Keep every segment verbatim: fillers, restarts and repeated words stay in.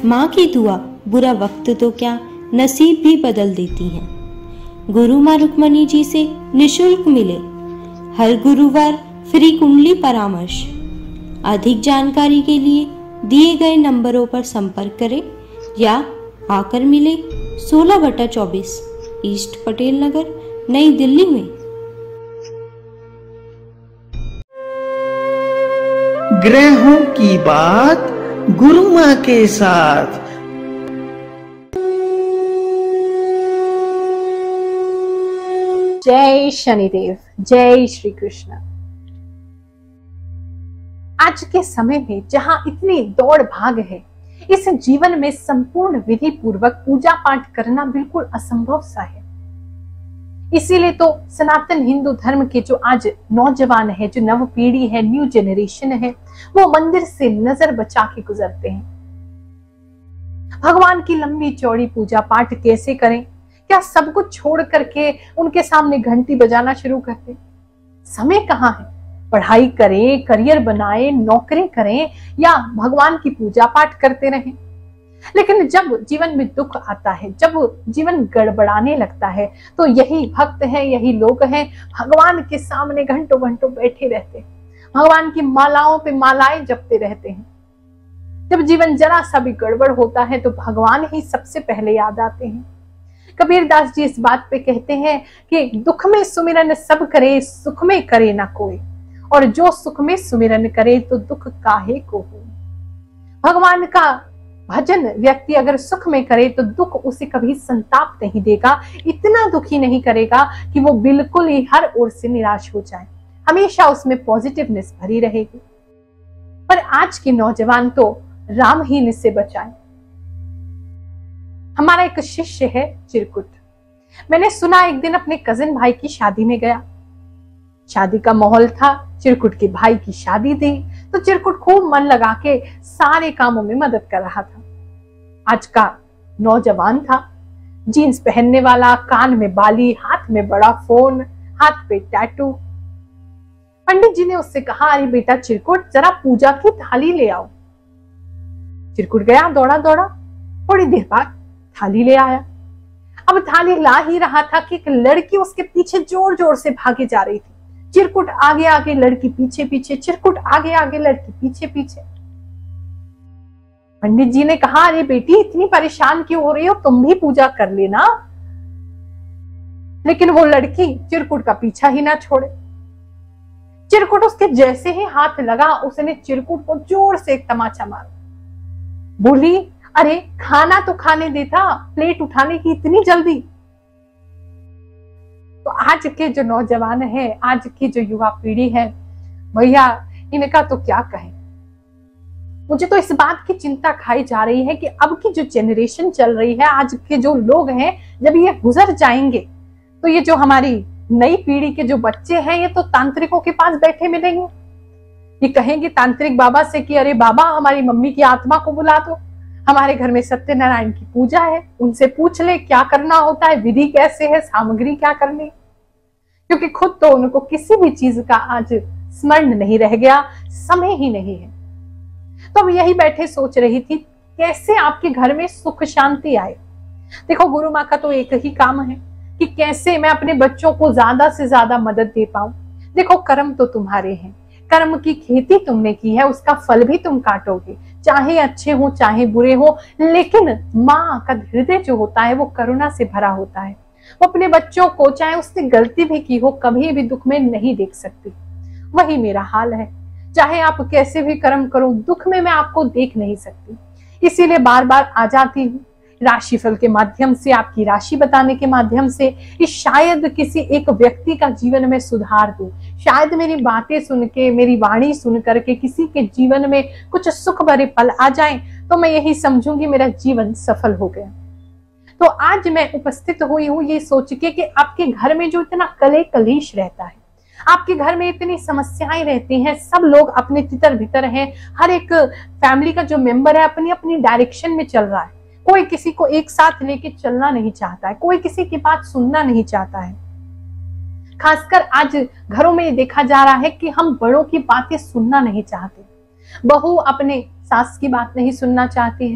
माँ की दुआ बुरा वक्त तो क्या नसीब भी बदल देती हैं। गुरु माँ रुक्मणी जी से निशुल्क मिले हर गुरुवार फ्री कुंडली परामर्श। अधिक जानकारी के लिए दिए गए नंबरों पर संपर्क करें या आकर मिले सोलह बटा चौबीस ईस्ट पटेल नगर, नई दिल्ली में। ग्रहों की बात गुरु माँ के साथ। जय शनिदेव, जय श्री कृष्ण। आज के समय में जहां इतनी दौड़ भाग है, इस जीवन में संपूर्ण विधि पूर्वक पूजा पाठ करना बिल्कुल असंभव सा है। इसीलिए तो सनातन हिंदू धर्म के जो आज नौजवान है, जो नव पीढ़ी है, न्यू जनरेशन है, वो मंदिर से नजर बचा के गुजरते हैं। भगवान की लंबी चौड़ी पूजा पाठ कैसे करें? क्या सब कुछ छोड़ करके उनके सामने घंटी बजाना शुरू कर दें? समय कहाँ है? पढ़ाई करें, करियर बनाएं, नौकरी करें या भगवान की पूजा पाठ करते रहें। लेकिन जब जीवन में दुख आता है, जब जीवन गड़बड़ाने लगता है, तो यही भक्त हैं, यही लोग हैं, भगवान के सामने घंटों घंटों बैठे रहते हैं, भगवान की मालाओं पे मालाएं जपते रहते हैं। जब जीवन जरा सा भी गड़बड़ होता है तो भगवान ही सबसे पहले याद आते हैं। कबीर दास जी इस बात पे कहते हैं कि दुख में सुमिरन सब करे, सुख में करे ना कोई, और जो सुख में सुमिरन करे तो दुख काहे को हो। भगवान का भजन व्यक्ति अगर सुख में करे तो दुख उसे कभी संताप नहीं देगा, इतना दुखी नहीं करेगा कि वो बिल्कुल ही हर ओर से निराश हो जाए। हमेशा उसमें पॉजिटिवनेस भरी रहेगी। पर आज के नौजवान तो रामहीन से बचाए। हमारा एक शिष्य है चिरकुट। मैंने सुना एक दिन अपने कजिन भाई की शादी में गया। शादी का माहौल था, चिरकुट के भाई की शादी थी, तो चिरकुट खूब मन लगा के सारे कामों में मदद कर रहा था। आज का नौजवान था, जीन्स पहनने वाला, कान में बाली, हाथ में बड़ा फोन, हाथ पे टैटू। पंडित जी ने उससे कहा, अरे बेटा चिरकुट, जरा पूजा की थाली ले आओ। चिरकुट गया दौड़ा दौड़ा, थोड़ी देर बाद थाली ले आया। अब थाली ला ही रहा था कि एक लड़की उसके पीछे जोर जोर से भागे जा रही थी। चिरकुट आगे आगे, लड़की पीछे पीछे, चिरकुट आगे आगे, लड़की पीछे पीछे। पंडित जी ने कहा, अरे बेटी इतनी परेशान क्यों हो रही हो, तुम भी पूजा कर लेना। लेकिन वो लड़की चिरकुट का पीछा ही ना छोड़े। चिरकुट उसके जैसे ही हाथ लगा, उसने चिरकुट को जोर से एक तमाचा मारा। बोली, अरे खाना तो खाने देता, प्लेट उठाने की इतनी जल्दी। तो आज के जो नौजवान है, आज की जो युवा पीढ़ी है, भैया इनका तो क्या कहें। मुझे तो इस बात की चिंता खाई जा रही है कि अब की जो जनरेशन चल रही है, आज के जो लोग हैं, जब ये गुजर जाएंगे तो ये जो हमारी नई पीढ़ी के जो बच्चे हैं, ये तो तांत्रिकों के पास बैठे मिलेंगे। ये कहेंगे तांत्रिक बाबा से कि अरे बाबा हमारी मम्मी की आत्मा को बुला दो, हमारे घर में सत्यनारायण की पूजा है, उनसे पूछ ले क्या करना होता है, विधि कैसे है, सामग्री क्या करनी। क्योंकि खुद तो उनको किसी भी चीज का आज स्मरण नहीं रह गया, समय ही नहीं है। तो अब यही बैठे सोच रही थी कैसे आपके घर में सुख शांति आए। देखो गुरु माँ का तो एक ही काम है कि कैसे मैं अपने बच्चों को ज्यादा से ज्यादा मदद दे पाऊं। देखो कर्म तो तुम्हारे हैं, कर्म की खेती तुमने की है, उसका फल भी तुम काटोगे, चाहे अच्छे हो चाहे बुरे हो। लेकिन माँ का हृदय जो होता है वो करुणा से भरा होता है। वो अपने बच्चों को चाहे उसने गलती भी की हो, कभी भी दुख में नहीं देख सकती। वही मेरा हाल है, चाहे आप कैसे भी कर्म करो, दुख में मैं आपको देख नहीं सकती। इसीलिए बार बार आ जाती हूँ राशिफल के माध्यम से, आपकी राशि बताने के माध्यम से, कि शायद किसी एक व्यक्ति का जीवन में सुधार दूं। शायद मेरी बातें सुन के, मेरी वाणी सुन करके किसी के जीवन में कुछ सुख भरे पल आ जाएं, तो मैं यही समझूंगी मेरा जीवन सफल हो गया। तो आज मैं उपस्थित हुई हूँ ये सोच के कि आपके घर में जो इतना कले कलेश रहता है, आपके घर में इतनी समस्याएं रहती हैं, सब लोग अपने तितर भीतर हैं, हर एक फैमिली का जो मेंबर है अपनी अपनी डायरेक्शन में चल रहा है, कोई किसी को एक साथ लेके चलना नहीं चाहता है, कोई किसी की बात सुनना नहीं चाहता है। खासकर आज घरों में देखा जा रहा है कि हम बड़ों की बातें सुनना नहीं चाहते। बहू अपने सास की बात नहीं सुनना चाहती है,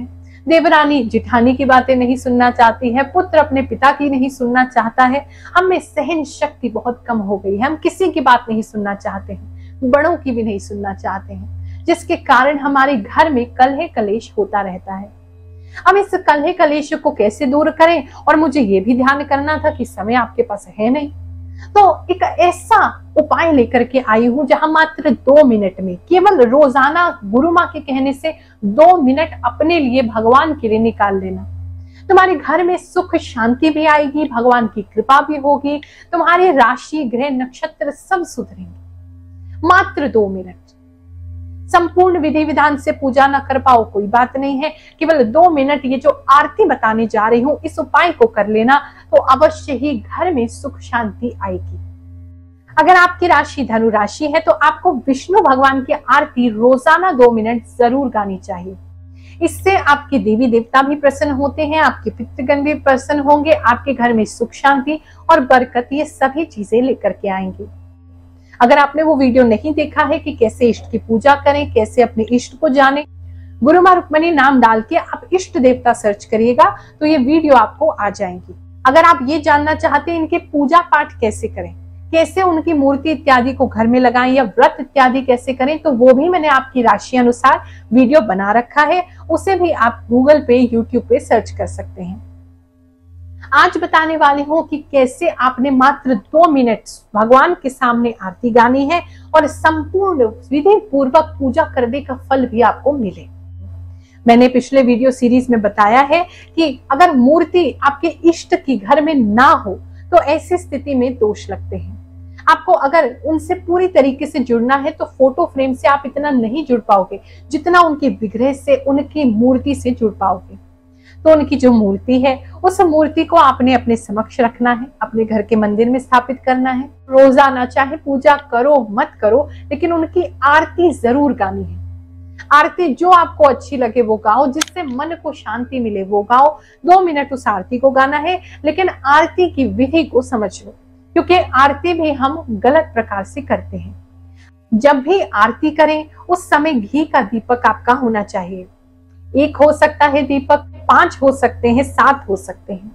देवरानी जिठानी की बातें नहीं सुनना चाहती है, पुत्र अपने पिता की नहीं सुनना चाहता है, हमें सहन शक्ति बहुत कम हो गई है, हम किसी की बात नहीं सुनना चाहते हैं, बड़ों की भी नहीं सुनना चाहते हैं, जिसके कारण हमारे घर में कलह कलेश होता रहता है। अब इस कलह कलेश को कैसे दूर करें, और मुझे ये भी ध्यान करना था कि समय आपके पास है नहीं, तो एक ऐसा उपाय लेकर के आई हूं जहां मात्र दो मिनट में, केवल रोजाना गुरु माँ के कहने से दो मिनट अपने लिए भगवान के लिए निकाल लेना। तुम्हारे घर में सुख शांति भी आएगी, भगवान की कृपा भी होगी, तुम्हारे राशि ग्रह नक्षत्र सब सुधरेंगे। मात्र दो मिनट, संपूर्ण विधि विधान से पूजा न कर पाओ कोई बात नहीं है, केवल दो मिनट ये जो आरती बताने जा रही हूं इस उपाय को कर लेना तो अवश्य ही घर में सुख शांति आएगी। अगर आपकी राशि धनु राशि है तो आपको विष्णु भगवान की आरती रोजाना दो मिनट जरूर गानी चाहिए। इससे आपके देवी देवता भी प्रसन्न होते हैं, आपके पितृगण भी प्रसन्न होंगे, आपके घर में सुख शांति और बरकत ये सभी चीजें लेकर के आएंगी। अगर आपने वो वीडियो नहीं देखा है कि कैसे इष्ट की पूजा करें, कैसे अपने इष्ट को जाने, गुरु माँ रुक्मणी नाम डाल के आप इष्ट देवता सर्च करिएगा तो ये वीडियो आपको आ जाएंगी। अगर आप ये जानना चाहते हैं इनके पूजा पाठ कैसे करें, कैसे उनकी मूर्ति इत्यादि को घर में लगाएं या व्रत इत्यादि कैसे करें, तो वो भी मैंने आपकी राशि अनुसार वीडियो बना रखा है, उसे भी आप गूगल पे यूट्यूब पे सर्च कर सकते हैं। आज बताने वाली हूँ कि कैसे आपने मात्र दो मिनट भगवान के सामने आरती गानी है और संपूर्ण विधि पूर्वक पूजा करने का फल भी आपको मिले। मैंने पिछले वीडियो सीरीज में बताया है कि अगर मूर्ति आपके इष्ट की घर में ना हो तो ऐसी स्थिति में दोष लगते हैं। आपको अगर उनसे पूरी तरीके से जुड़ना है तो फोटो फ्रेम से आप इतना नहीं जुड़ पाओगे जितना उनके विग्रह से, उनकी मूर्ति से जुड़ पाओगे। तो उनकी जो मूर्ति है उस मूर्ति को आपने अपने समक्ष रखना है, अपने घर के मंदिर में स्थापित करना है। रोजाना चाहे पूजा करो मत करो लेकिन उनकी आरती जरूर गानी है। आरती जो आपको अच्छी लगे वो गाओ, जिससे मन को शांति मिले वो गाओ। दो मिनट उस आरती को गाना है, लेकिन आरती की विधि को समझ लो, क्योंकि आरती भी हम गलत प्रकार से करते हैं। जब भी आरती करें उस समय घी का दीपक आपका होना चाहिए। एक हो सकता है दीपक, पांच हो सकते हैं, सात हो सकते हैं।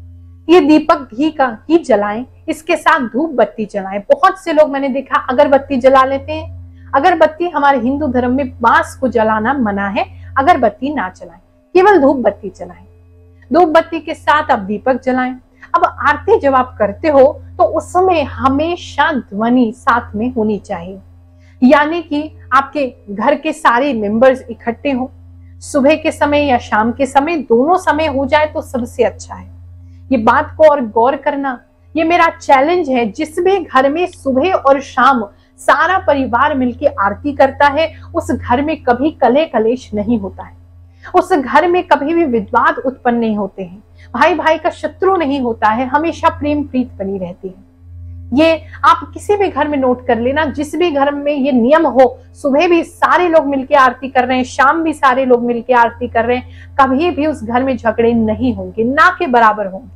ये दीपक घी का ही जलाएं, इसके साथ धूप बत्ती जलाएं। बहुत से लोग मैंने देखा अगरबत्ती जला लेते हैं। अगरबत्ती हमारे हिंदू धर्म में बांस को जलाना मना है, अगरबत्ती ना जलाएं, केवल धूप बत्ती जलाएं। धूप बत्ती के साथ आप दीपक जलाएं। अब आरती जब आप करते हो तो उसमें हमेशा ध्वनि साथ में होनी चाहिए, यानी कि आपके घर के सारे मेंबर्स इकट्ठे हों। सुबह के समय या शाम के समय, दोनों समय हो जाए तो सबसे अच्छा है। ये बात को और गौर करना, ये मेरा चैलेंज है। जिस भी घर में सुबह और शाम सारा परिवार मिलके आरती करता है उस घर में कभी कलह कलेश नहीं होता है, उस घर में कभी भी विवाद उत्पन्न नहीं होते हैं, भाई भाई का शत्रु नहीं होता है, हमेशा प्रेम प्रीत बनी रहती है। ये आप किसी भी घर में नोट कर लेना। जिस भी घर में ये नियम हो, सुबह भी सारे लोग मिलके आरती कर रहे हैं, शाम भी सारे लोग मिलके आरती कर रहे हैं, कभी भी उस घर में झगड़े नहीं होंगे, ना के बराबर होंगे।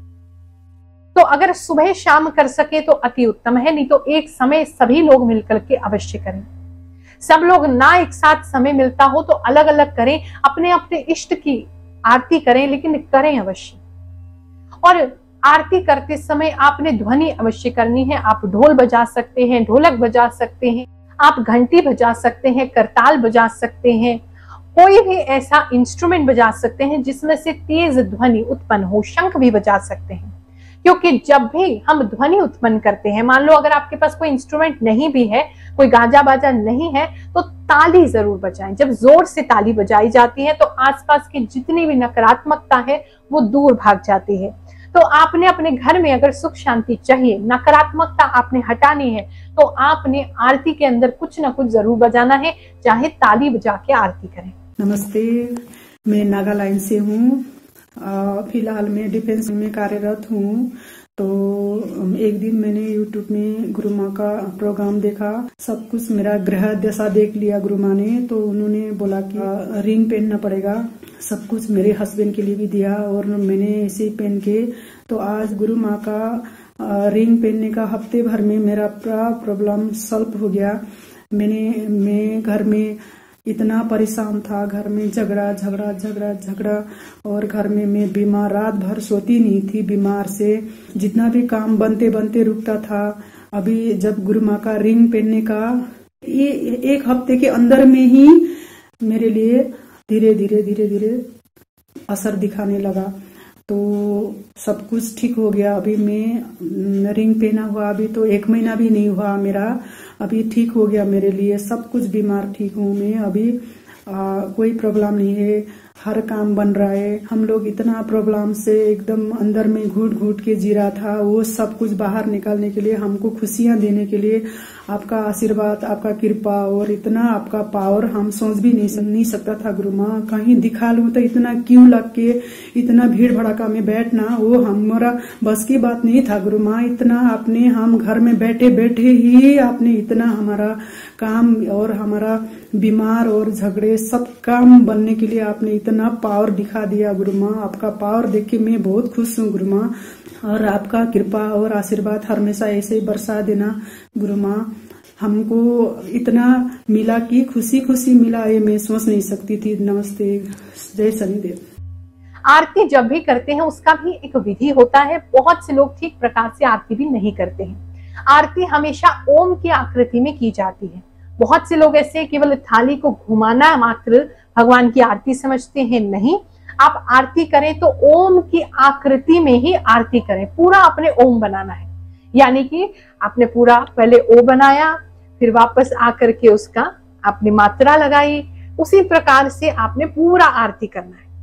तो अगर सुबह शाम कर सके तो अति उत्तम है, नहीं तो एक समय सभी लोग मिलकर के अवश्य करें। सब लोग ना एक साथ समय मिलता हो तो अलग अलग करें, अपने अपने इष्ट की आरती करें, लेकिन करें अवश्य। और आरती करते समय आपने ध्वनि अवश्य करनी है। आप ढोल बजा सकते हैं, ढोलक बजा सकते हैं, आप घंटी बजा सकते हैं, करताल बजा सकते हैं, कोई भी ऐसा इंस्ट्रूमेंट बजा सकते हैं जिसमें से तेज ध्वनि उत्पन्न हो। शंख भी बजा सकते हैं, क्योंकि जब भी हम ध्वनि उत्पन्न करते हैं, मान लो अगर आपके पास कोई इंस्ट्रूमेंट नहीं भी है, कोई गाजा बाजा नहीं है, तो ताली जरूर बजाएं। जब जोर से ताली बजाई जाती है तो आसपास की जितनी भी नकारात्मकता है वो दूर भाग जाती है। तो आपने अपने घर में अगर सुख शांति चाहिए, नकारात्मकता आपने हटानी है, तो आपने आरती के अंदर कुछ ना कुछ जरूर बजाना है, चाहे ताली बजा के आरती करें। नमस्ते, मैं नागालैंड से हूँ। फिलहाल मैं डिफेंस में कार्यरत हूँ। तो एक दिन मैंने यूट्यूब में गुरु माँ का प्रोग्राम देखा। सब कुछ मेरा ग्रह दशा देख लिया गुरु माँ ने। तो उन्होंने बोला कि रिंग पहनना पड़ेगा। सब कुछ मेरे हस्बैंड के लिए भी दिया और मैंने ऐसे पहन के, तो आज गुरु माँ का रिंग पहनने का हफ्ते भर में मेरा पूरा प्रॉब्लम सॉल्व हो गया। मैंने मैं घर में इतना परेशान था, घर में झगड़ा झगड़ा झगड़ा झगड़ा और घर में मैं बीमार, रात भर सोती नहीं थी बीमार से। जितना भी काम बनते बनते रुकता था। अभी जब गुरु माँ का रिंग पहनने का ये एक हफ्ते के अंदर में ही मेरे लिए धीरे धीरे धीरे धीरे असर दिखाने लगा, तो सब कुछ ठीक हो गया। अभी मैं रिंग पहना हुआ अभी तो एक महीना भी नहीं हुआ मेरा, अभी ठीक हो गया मेरे लिए सब कुछ, बीमार ठीक हूँ मैं अभी। आ, कोई प्रॉब्लम नहीं है, हर काम बन रहा है। हम लोग इतना प्रॉब्लम से एकदम अंदर में घुट घुट के जी रहा था, वो सब कुछ बाहर निकालने के लिए, हमको खुशियां देने के लिए आपका आशीर्वाद, आपका कृपा और इतना आपका पावर हम सोच भी नहीं नहीं सकता था गुरु माँ। कहीं दिखा लूं तो इतना क्यों लग के इतना भीड़ भड़का में बैठना वो हमारा बस की बात नहीं था गुरु माँ। इतना आपने हम घर में बैठे बैठे ही आपने इतना हमारा काम और हमारा बीमार और झगड़े सब काम बनने के लिए आपने इतना पावर दिखा दिया गुरु माँ। आपका पावर देख के मैं बहुत खुश हूँ गुरु माँ, और आपका कृपा और आशीर्वाद हमेशा ऐसे ही बरसा देना गुरु माँ। हमको इतना मिला कि खुशी खुशी मिला, ये मैं सोच नहीं सकती थी। नमस्ते, जय शनिदेव। आरती जब भी करते हैं उसका भी एक विधि होता है। बहुत से लोग ठीक प्रकार से आरती भी नहीं करते हैं। आरती हमेशा ओम की आकृति में की जाती है। बहुत से लोग ऐसे केवल थाली को घुमाना मात्र भगवान की आरती समझते हैं। नहीं, आप आरती करें तो ओम की आकृति में ही आरती करें। पूरा अपने ओम बनाना है, यानी कि आपने पूरा पहले ओ बनाया, फिर वापस आकर के उसका आपने मात्रा लगाई, उसी प्रकार से आपने पूरा आरती करना है।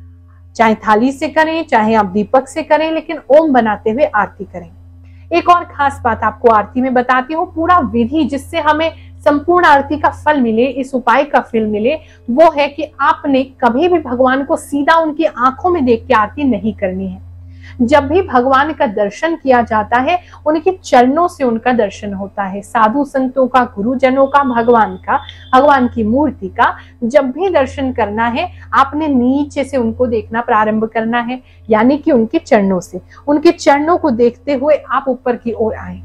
चाहे थाली से करें, चाहे आप दीपक से करें, लेकिन ओम बनाते हुए आरती करें। एक और खास बात आपको आरती में बताती हूँ, पूरा विधि जिससे हमें संपूर्ण आरती का फल मिले, इस उपाय का फल मिले, वो है कि आपने कभी भी भगवान को सीधा उनकी आंखों में देख के आरती नहीं करनी है। जब भी भगवान का दर्शन किया जाता है, उनके चरणों से उनका दर्शन होता है। साधु संतों का, गुरुजनों का, भगवान का, भगवान की मूर्ति का जब भी दर्शन करना है, आपने नीचे से उनको देखना प्रारंभ करना है, यानी कि उनके चरणों से। उनके चरणों को देखते हुए आप ऊपर की ओर आए,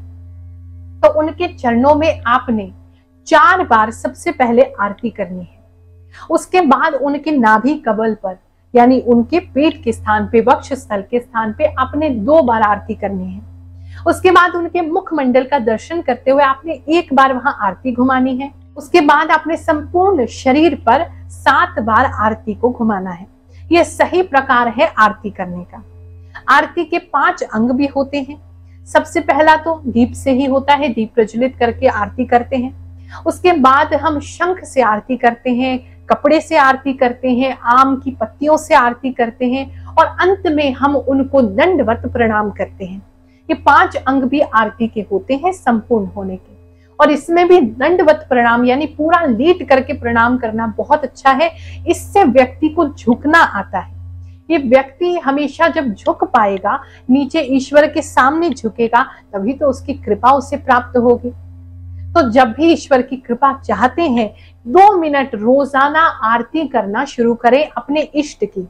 तो उनके चरणों में आपने चार बार सबसे पहले आरती करनी है। उसके बाद उनके नाभि कबल पर, यानी उनके पेट के स्थान पे, वक्ष स्थल के स्थान पे आपने दो बार आरती करनी है। उसके बाद उनके मुखमंडल का दर्शन करते हुए आपने एक बार वहां आरती घुमानी है। उसके बाद आपने संपूर्ण शरीर पर सात बार आरती को घुमाना है। यह सही प्रकार है आरती करने का। आरती के पांच अंग भी होते हैं। सबसे पहला तो दीप से ही होता है, दीप प्रज्वलित करके आरती करते हैं। उसके बाद हम शंख से आरती करते हैं, कपड़े से आरती करते हैं, आम की पत्तियों से आरती करते हैं, और अंत में हम उनको दंडवत प्रणाम करते हैं। ये पांच अंग भी आरती के होते हैं संपूर्ण होने के। और इसमें भी दंडवत प्रणाम यानी पूरा लेट करके प्रणाम करना बहुत अच्छा है। इससे व्यक्ति को झुकना आता है। ये व्यक्ति हमेशा जब झुक पाएगा, नीचे ईश्वर के सामने झुकेगा, तभी तो उसकी कृपा उसे प्राप्त होगी। तो जब भी ईश्वर की कृपा चाहते हैं, दो मिनट रोजाना आरती करना शुरू करें अपने इष्ट की।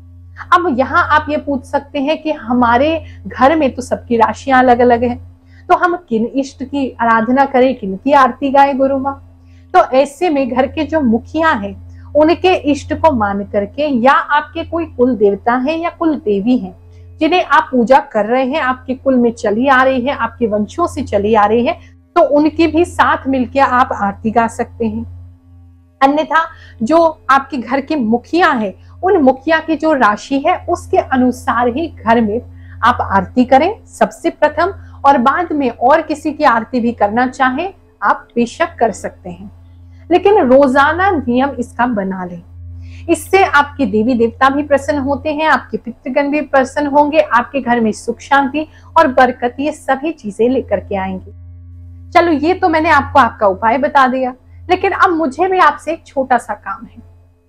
अब यहाँ आप ये पूछ सकते हैं कि हमारे घर में तो सबकी राशियां अलग अलग हैं, तो हम किन इष्ट की आराधना करें, किन की आरती गाएं गुरु माँ? तो ऐसे में घर के जो मुखिया हैं, उनके इष्ट को मान करके, या आपके कोई कुल देवता है या कुल देवी है जिन्हें आप पूजा कर रहे हैं, आपके कुल में चली आ रही है, आपके वंशों से चली आ रही है, तो उनकी भी साथ मिलकर आप आरती गा सकते हैं। अन्यथा जो आपके घर के मुखिया है, उन मुखिया की जो राशि है उसके अनुसार ही घर में आप आरती करें सबसे प्रथम, और बाद में और किसी की आरती भी करना चाहे आप बेशक कर सकते हैं, लेकिन रोजाना नियम इसका बना लें। इससे आपके देवी देवता भी प्रसन्न होते हैं, आपके पितृगण भी प्रसन्न होंगे, आपके घर में सुख शांति और बरकत, ये सभी चीजें लेकर के आएंगी। चलो, ये तो मैंने आपको आपका उपाय बता दिया, लेकिन अब मुझे भी आपसे एक छोटा सा काम है।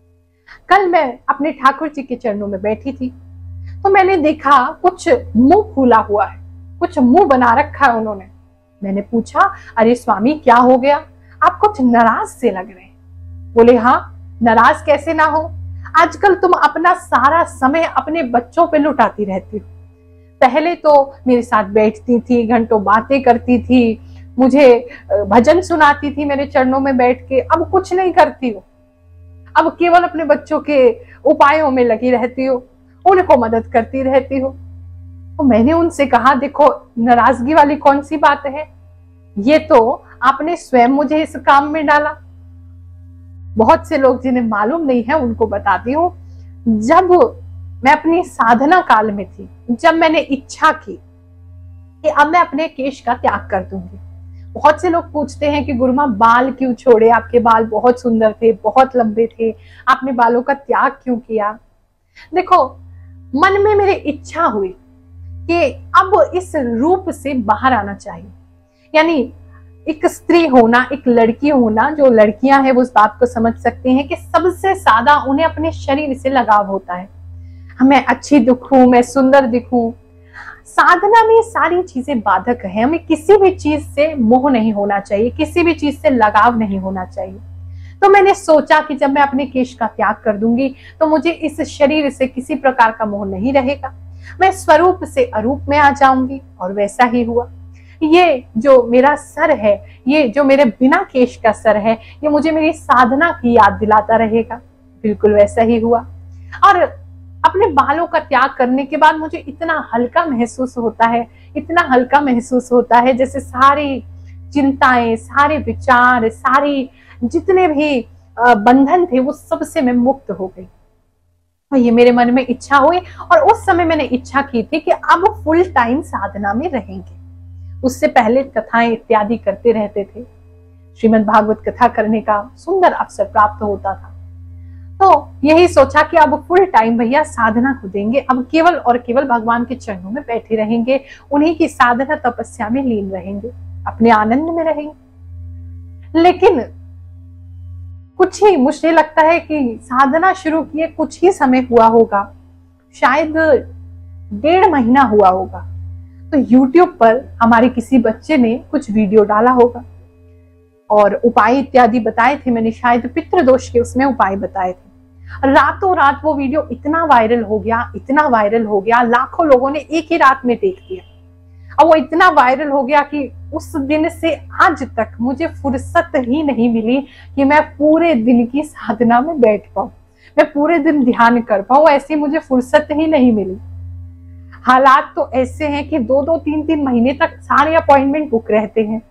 कल मैं अपने ठाकुर जी के चरणों में बैठी थी, तो मैंने देखा कुछ मुंह फूला हुआ है, कुछ मुंह बना रखा है उन्होंने। मैंने पूछा, अरे स्वामी क्या हो गया, आप कुछ नाराज से लग रहे हैं। बोले, हाँ नाराज कैसे ना हो, आजकल तुम अपना सारा समय अपने बच्चों पे लुटाती रहती हो। पहले तो मेरे साथ बैठती थी, घंटों बातें करती थी, मुझे भजन सुनाती थी मेरे चरणों में बैठ के, अब कुछ नहीं करती हो। अब केवल अपने बच्चों के उपायों में लगी रहती हो, उनको मदद करती रहती हो। तो मैंने उनसे कहा, देखो नाराजगी वाली कौन सी बात है, ये तो आपने स्वयं मुझे इस काम में डाला। बहुत से लोग जिन्हें मालूम नहीं है उनको बताती हूँ, जब मैं अपनी साधना काल में थी, जब मैंने इच्छा की कि अब मैं अपने केश का त्याग कर दूंगी। बहुत से लोग पूछते हैं कि गुरुमा बाल क्यों छोड़े, आपके बाल बहुत सुंदर थे, बहुत लंबे थे, आपने बालों का त्याग क्यों किया। देखो, मन में मेरी इच्छा हुई कि अब इस रूप से बाहर आना चाहिए। यानी एक स्त्री होना, एक लड़की होना, जो लड़कियां हैं वो इस बात को समझ सकती हैं कि सबसे ज्यादा उन्हें अपने शरीर से लगाव होता है। मैं अच्छी दिखूं, मैं सुंदर दिखूं। साधना में सारी चीजें बाधक है। हमें किसी भी चीज से मोह नहीं होना चाहिए, किसी भी चीज से लगाव नहीं होना चाहिए। तो मैंने सोचा कि जब मैं अपने केश का त्याग कर दूंगी तो मुझे इस शरीर से किसी प्रकार का मोह नहीं रहेगा, मैं स्वरूप से अरूप में आ जाऊंगी। और वैसा ही हुआ। ये जो मेरा सर है, ये जो मेरे बिना केश का सर है, ये मुझे मेरी साधना की याद दिलाता रहेगा। बिल्कुल वैसा ही हुआ। और अपने बालों का त्याग करने के बाद मुझे इतना हल्का महसूस होता है, इतना हल्का महसूस होता है, जैसे सारी चिंताएं, सारे विचार, सारी जितने भी बंधन थे वो सबसे मैं मुक्त हो गई। और ये मेरे मन में इच्छा हुई। और उस समय मैंने इच्छा की थी कि अब फुल टाइम साधना में रहेंगे। उससे पहले कथाएं इत्यादि करते रहते थे, श्रीमद् भागवत कथा करने का सुंदर अवसर प्राप्त होता था। तो यही सोचा कि अब फुल टाइम भैया साधना को देंगे, अब केवल और केवल भगवान के चरणों में बैठे रहेंगे, उन्हीं की साधना तपस्या में लीन रहेंगे, अपने आनंद में रहेंगे। लेकिन कुछ ही, मुझे लगता है कि साधना शुरू किए कुछ ही समय हुआ होगा, शायद डेढ़ महीना हुआ होगा, तो YouTube पर हमारे किसी बच्चे ने कुछ वीडियो डाला होगा और उपाय इत्यादि बताए थे। मैंने शायद पितृदोष के उसमें उपाय बताए थे। रातों रात वो वीडियो इतना वायरल हो गया, इतना वायरल हो गया, लाखों लोगों ने एक ही रात में देख लिया। और वो इतना वायरल हो गया कि उस दिन से आज तक मुझे फुर्सत ही नहीं मिली कि मैं पूरे दिन की साधना में बैठ पाऊं, मैं पूरे दिन ध्यान कर पाऊं। ऐसी मुझे फुर्सत ही नहीं मिली। हालात तो ऐसे हैं कि दो दो तीन तीन महीने तक सारे अपॉइंटमेंट बुक रहते हैं,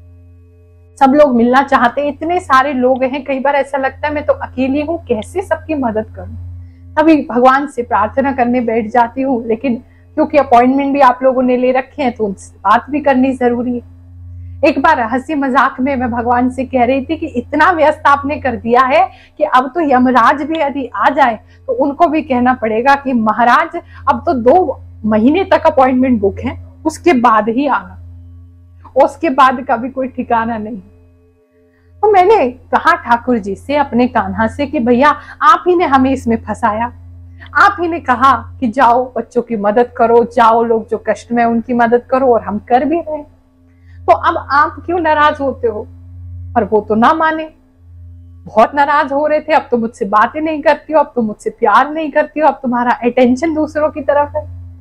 सब लोग मिलना चाहते हैं, इतने सारे लोग हैं। कई बार ऐसा लगता है मैं तो अकेली हूँ, कैसे सबकी मदद करूं। तभी भगवान से प्रार्थना करने बैठ जाती हूँ, लेकिन क्योंकि अपॉइंटमेंट भी आप लोगों ने ले रखे हैं तो उनसे बात भी करनी जरूरी है। एक बार हंसी मजाक में मैं भगवान से कह रही थी कि इतना व्यस्त आपने कर दिया है कि अब तो यमराज भी यदि आ जाए तो उनको भी कहना पड़ेगा कि महाराज अब तो दो महीने तक अपॉइंटमेंट बुक है, उसके बाद ही आना, उसके बाद का भी कोई ठिकाना नहीं। तो मैंने कहा ठाकुर जी से, अपने कान्हा से, कि भैया आप ही ने हमें इसमें फंसाया, आप ही ने कहा कि जाओ बच्चों की मदद करो, जाओ लोग जो कष्ट में उनकी मदद करो, और हम कर भी रहे। तो अब आप क्यों नाराज होते हो? और वो तो ना माने, बहुत नाराज हो रहे थे। अब तो मुझसे बातें नहीं करती हो, अब तो मुझसे प्यार नहीं करती हो, अब तुम्हारा अटेंशन दूसरों की तरफ है।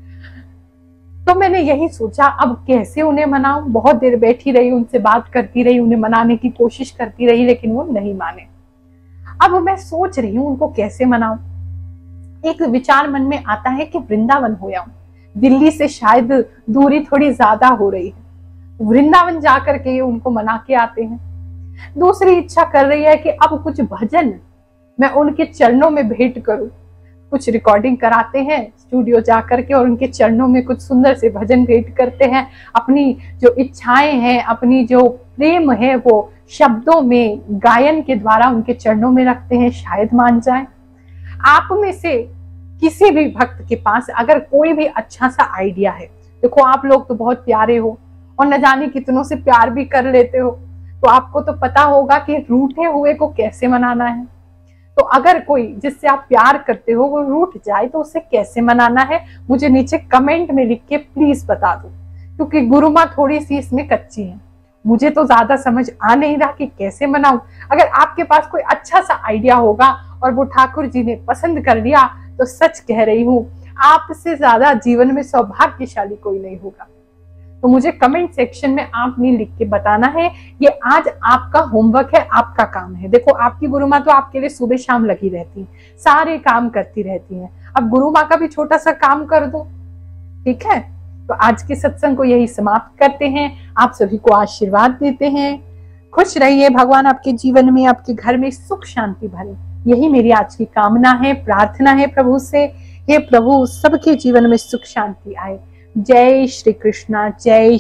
तो मैंने यही सोचा अब कैसे उन्हें मनाऊं। बहुत देर बैठी रही, उनसे बात करती रही, उन्हें मनाने की कोशिश करती रही, लेकिन वो नहीं माने। अब मैं सोच रही हूँ उनको कैसे मनाऊं। एक विचार मन में आता है कि वृंदावन हो आऊं, दिल्ली से शायद दूरी थोड़ी ज्यादा हो रही है, वृंदावन जाकर के उनको मना के आते हैं। दूसरी इच्छा कर रही है कि अब कुछ भजन मैं उनके चरणों में भेंट करूं, कुछ रिकॉर्डिंग कराते हैं स्टूडियो जाकर के और उनके चरणों में कुछ सुंदर से भजन भेंट करते हैं। अपनी जो इच्छाएं हैं, अपनी जो प्रेम है, वो शब्दों में गायन के द्वारा उनके चरणों में रखते हैं, शायद मान जाए। आप में से किसी भी भक्त के पास अगर कोई भी अच्छा सा आइडिया है, देखो आप लोग तो बहुत प्यारे हो और न जाने कितनों से प्यार भी कर लेते हो, तो आपको तो पता होगा कि रूठे हुए को कैसे मनाना है। तो अगर कोई जिससे आप प्यार करते हो वो रूठ जाए तो उसे कैसे मनाना है, मुझे नीचे कमेंट में लिख के प्लीज बता दो, क्योंकि गुरु माँ थोड़ी सी इसमें कच्ची है, मुझे तो ज्यादा समझ आ नहीं रहा कि कैसे मनाऊं। अगर आपके पास कोई अच्छा सा आइडिया होगा और वो ठाकुर जी ने पसंद कर लिया तो सच कह रही हूँ, आपसे ज्यादा जीवन में सौभाग्यशाली कोई नहीं होगा। तो मुझे कमेंट सेक्शन में आपने लिख के बताना है। ये आज आपका होमवर्क है, आपका काम है। देखो आपकी गुरु माँ तो आपके लिए सुबह शाम लगी रहती है, सारे काम करती रहती है। अब गुरु माँ का भी छोटा सा काम कर दो, ठीक है। तो आज के सत्संग को यही समाप्त करते हैं। आप सभी को आशीर्वाद देते हैं। खुश रहिए, भगवान आपके जीवन में, आपके घर में सुख शांति भरे, यही मेरी आज की कामना है, प्रार्थना है प्रभु से। हे प्रभु, सबके जीवन में सुख शांति आए। जय श्री कृष्णा, जय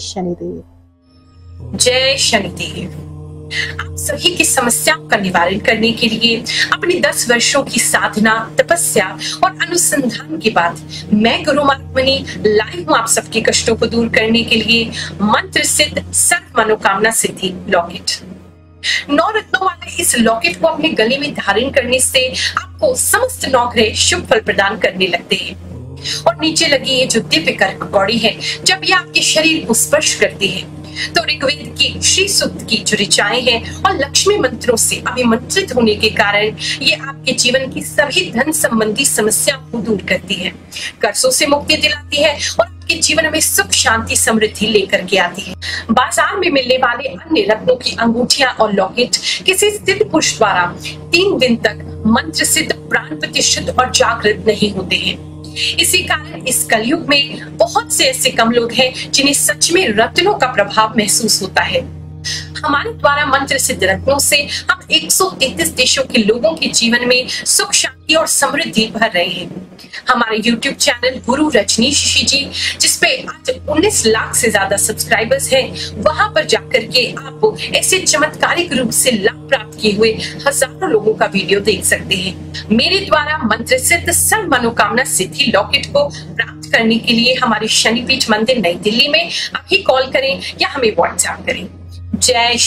शनिदेव। जय शनिदेव। आप सभी की समस्याओं का निवारण करने के लिए अपनी दस वर्षों की साधना, तपस्या और अनुसंधान के बाद मैं गुरु माँ रुक्मणी लाई हूँ आप सबके कष्टों को दूर करने के लिए मंत्र सिद्ध सर्व मनोकामना सिद्धि लॉकेट। नौ रत्नों वाले इस लॉकेट को अपने गले में धारण करने से आपको समस्त नौ ग्रह शुभ फल प्रदान करने लगते हैं। और नीचे लगी ये जो दिव्य कर्क कौड़ी है, जब ये आपके शरीर को स्पर्श करती है तो ऋग्वेद की श्री सूक्त की जो ऋचाएं हैं और लक्ष्मी मंत्रों से अभिमंत्रित होने के कारण ये आपके जीवन की सभी धन संबंधी समस्याओं को दूर करती है, कर्जों से मुक्ति दिलाती है और आपके जीवन में सुख शांति समृद्धि लेकर के आती है। बाजार में मिलने वाले अन्य रत्नों की अंगूठियां और लॉकेट किसी सिद्ध पुरुष द्वारा तीन दिन तक मंत्र सिद्ध, प्राण प्रतिष्ठित और जागृत नहीं होते हैं। इसी कारण इस कलयुग में बहुत से ऐसे कम लोग हैं जिन्हें सच में रत्नों का प्रभाव महसूस होता है। हमारे द्वारा मंत्र सिद्ध रत्नों से हम एक सौ तैंतीस देशों के लोगों के जीवन में सुख शांति और समृद्धि भर रहे हैं। हमारे यूट्यूब चैनल गुरु रजनीश ऋषि जी, जिसपे आज उन्नीस लाख से ज्यादा सब्सक्राइबर्स हैं, वहां पर जाकर के आप ऐसे चमत्कारिक रूप से लाभ प्राप्त किए हुए हजारों लोगों का वीडियो देख सकते हैं। मेरे द्वारा मंत्र सिद्ध सर्व मनोकामना सिद्धि लॉकेट को प्राप्त करने के लिए हमारे शनिपीठ मंदिर नई दिल्ली में अभी कॉल करें या हमें व्हाट्सएप करें। जय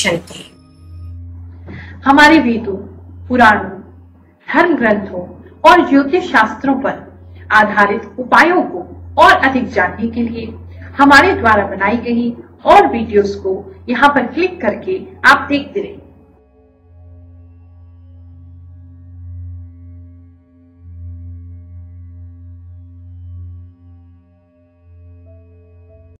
शनिदेव। हमारे वेदों, पुराणों, धर्म ग्रंथों और ज्योतिष शास्त्रों पर आधारित उपायों को और अधिक जानने के लिए हमारे द्वारा बनाई गई और वीडियोस को यहाँ पर क्लिक करके आप देखते रहिए।